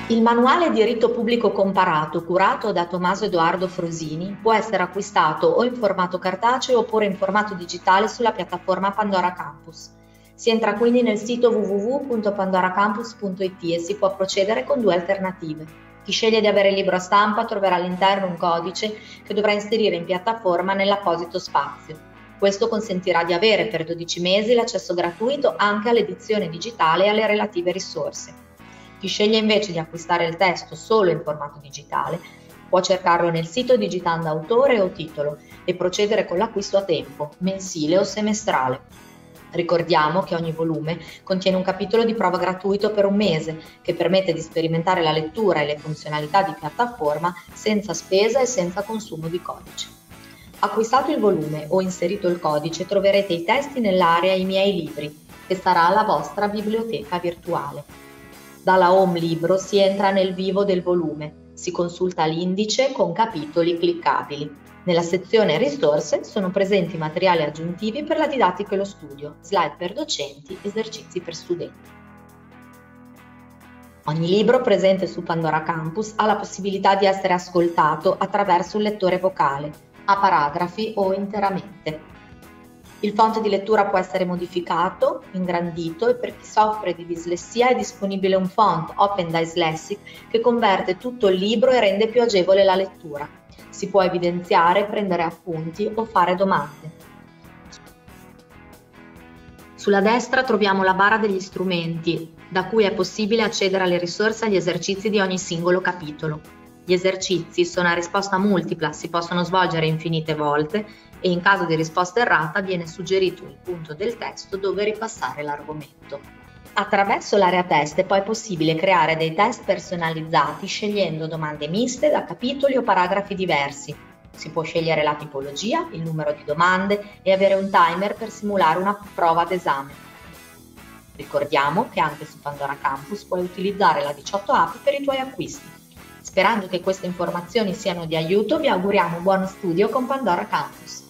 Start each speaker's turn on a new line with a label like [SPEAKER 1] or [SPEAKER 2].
[SPEAKER 1] Il manuale Diritto Pubblico Comparato, curato da Tommaso Edoardo Frosini, può essere acquistato o in formato cartaceo oppure in formato digitale sulla piattaforma Pandora Campus. Si entra quindi nel sito www.pandoracampus.it e si può procedere con due alternative. Chi sceglie di avere il libro a stampa troverà all'interno un codice che dovrà inserire in piattaforma nell'apposito spazio. Questo consentirà di avere per 12 mesi l'accesso gratuito anche all'edizione digitale e alle relative risorse. Chi sceglie invece di acquistare il testo solo in formato digitale può cercarlo nel sito digitando autore o titolo e procedere con l'acquisto a tempo, mensile o semestrale. Ricordiamo che ogni volume contiene un capitolo di prova gratuito per un mese che permette di sperimentare la lettura e le funzionalità di piattaforma senza spesa e senza consumo di codice. Acquistato il volume o inserito il codice troverete i testi nell'area I miei libri, che sarà la vostra biblioteca virtuale. Dalla home libro si entra nel vivo del volume, si consulta l'indice con capitoli cliccabili. Nella sezione risorse sono presenti materiali aggiuntivi per la didattica e lo studio, slide per docenti, esercizi per studenti. Ogni libro presente su Pandora Campus ha la possibilità di essere ascoltato attraverso un lettore vocale, a paragrafi o interamente. Il font di lettura può essere modificato, ingrandito e per chi soffre di dislessia è disponibile un font Open Dyslexic che converte tutto il libro e rende più agevole la lettura. Si può evidenziare, prendere appunti o fare domande. Sulla destra troviamo la barra degli strumenti, da cui è possibile accedere alle risorse e agli esercizi di ogni singolo capitolo. Gli esercizi sono a risposta multipla, si possono svolgere infinite volte e in caso di risposta errata viene suggerito il punto del testo dove ripassare l'argomento. Attraverso l'area test è poi possibile creare dei test personalizzati scegliendo domande miste da capitoli o paragrafi diversi. Si può scegliere la tipologia, il numero di domande e avere un timer per simulare una prova d'esame. Ricordiamo che anche su Pandora Campus puoi utilizzare la 18 app per i tuoi acquisti. Sperando che queste informazioni siano di aiuto, vi auguriamo buono studio con Pandora Campus.